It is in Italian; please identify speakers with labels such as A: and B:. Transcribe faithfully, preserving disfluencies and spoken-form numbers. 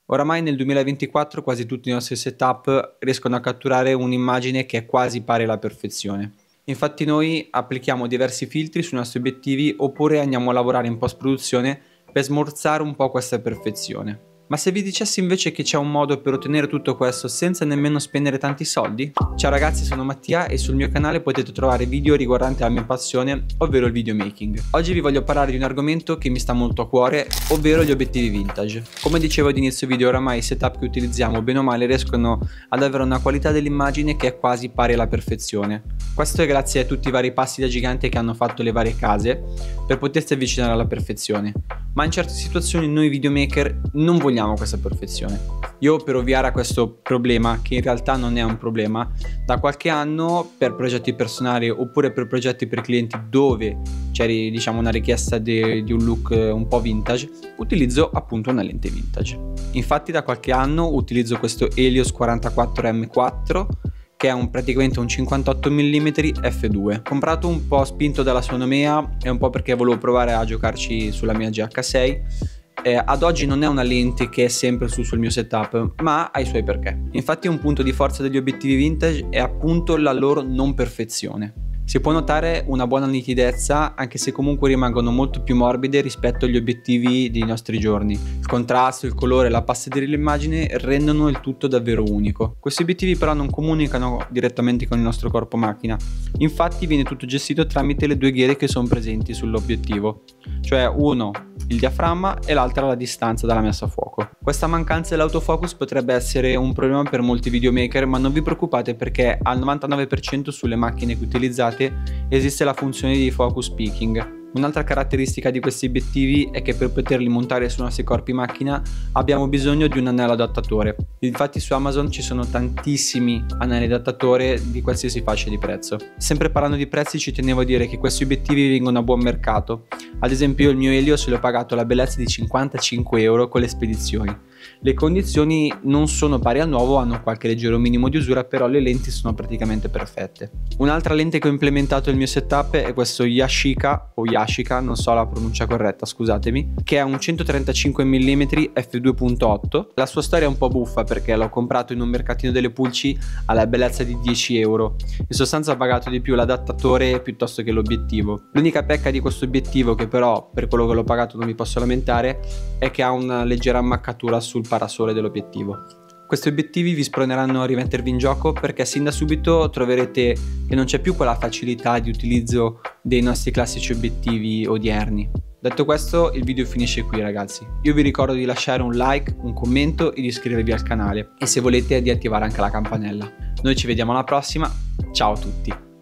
A: Oramai nel duemilaventiquattro quasi tutti i nostri setup riescono a catturare un'immagine che è quasi pari alla perfezione. Infatti noi applichiamo diversi filtri sui nostri obiettivi oppure andiamo a lavorare in post-produzione per smorzare un po' questa perfezione. Ma se vi dicessi invece che c'è un modo per ottenere tutto questo senza nemmeno spendere tanti soldi? Ciao ragazzi, sono Mattia e sul mio canale potete trovare video riguardanti la mia passione, ovvero il videomaking. Oggi vi voglio parlare di un argomento che mi sta molto a cuore, ovvero gli obiettivi vintage. Come dicevo ad inizio video, oramai i setup che utilizziamo bene o male riescono ad avere una qualità dell'immagine che è quasi pari alla perfezione. Questo è grazie a tutti i vari passi da gigante che hanno fatto le varie case per potersi avvicinare alla perfezione. Ma in certe situazioni noi videomaker non vogliamo questa perfezione. Io, per ovviare a questo problema, che in realtà non è un problema, da qualche anno per progetti personali oppure per progetti per clienti dove c'è, diciamo, una richiesta di un look un po' vintage, utilizzo appunto una lente vintage. Infatti da qualche anno utilizzo questo Helios quarantaquattro M quattro, che è un, praticamente un cinquantotto millimetri effe due. Comprato un po' spinto dalla sua nomea e un po' perché volevo provare a giocarci sulla mia G H sei. Eh, ad oggi non è una lente che è sempre su sul mio setup, ma ha i suoi perché. Infatti un punto di forza degli obiettivi vintage è appunto la loro non perfezione. Si può notare una buona nitidezza anche se comunque rimangono molto più morbide rispetto agli obiettivi dei nostri giorni. Il contrasto, il colore e la pasta dell'immagine rendono il tutto davvero unico. Questi obiettivi però non comunicano direttamente con il nostro corpo macchina, infatti viene tutto gestito tramite le due ghiere che sono presenti sull'obiettivo, cioè uno il diaframma e l'altra la distanza dalla messa a fuoco. Questa mancanza dell'autofocus potrebbe essere un problema per molti videomaker, ma non vi preoccupate perché al novantanove per cento sulle macchine che utilizzate esiste la funzione di focus peaking. Un'altra caratteristica di questi obiettivi è che per poterli montare sui nostri corpi macchina abbiamo bisogno di un anello adattatore. Infatti su Amazon ci sono tantissimi anelli adattatore di qualsiasi fascia di prezzo. Sempre parlando di prezzi, ci tenevo a dire che questi obiettivi vengono a buon mercato. Ad esempio il mio Helios l'ho pagato la bellezza di cinquantacinque euro con le spedizioni. Le condizioni non sono pari al nuovo, hanno qualche leggero minimo di usura, però le lenti sono praticamente perfette. Un'altra lente che ho implementato nel mio setup è questo Yashica o Yashica, non so la pronuncia corretta, scusatemi, che è un centotrentacinque millimetri effe due punto otto. La sua storia è un po' buffa perché l'ho comprato in un mercatino delle pulci alla bellezza di dieci euro. In sostanza ho pagato di più l'adattatore piuttosto che l'obiettivo. L'unica pecca di questo obiettivo, che però per quello che l'ho pagato non mi posso lamentare, è che ha una leggera ammaccatura sul parasole dell'obiettivo. Questi obiettivi vi sproneranno a rimettervi in gioco perché sin da subito troverete che non c'è più quella facilità di utilizzo dei nostri classici obiettivi odierni. Detto questo, il video finisce qui ragazzi. Io vi ricordo di lasciare un like, un commento e di iscrivervi al canale e se volete di attivare anche la campanella. Noi ci vediamo alla prossima, ciao a tutti!